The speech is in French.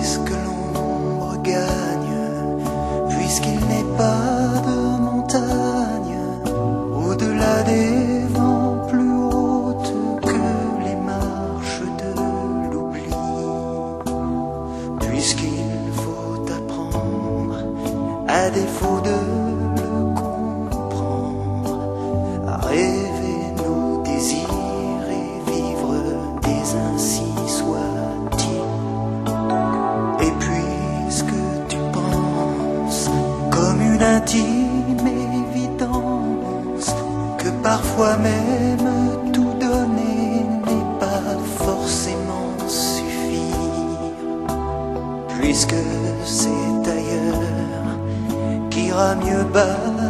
puisque l'ombre gagne, puisqu'il n'est pas de montagne au-delà des vents plus hautes que les marches de l'oubli, puisqu'il faut apprendre, à défaut de le comprendre, à rêver nos désirs et vivre des ainsi soit-il. Et puisque tu penses comme une intime évidence que parfois même tout donner n'est pas forcément suffire, puisque c'est ailleurs qu'ira mieux bas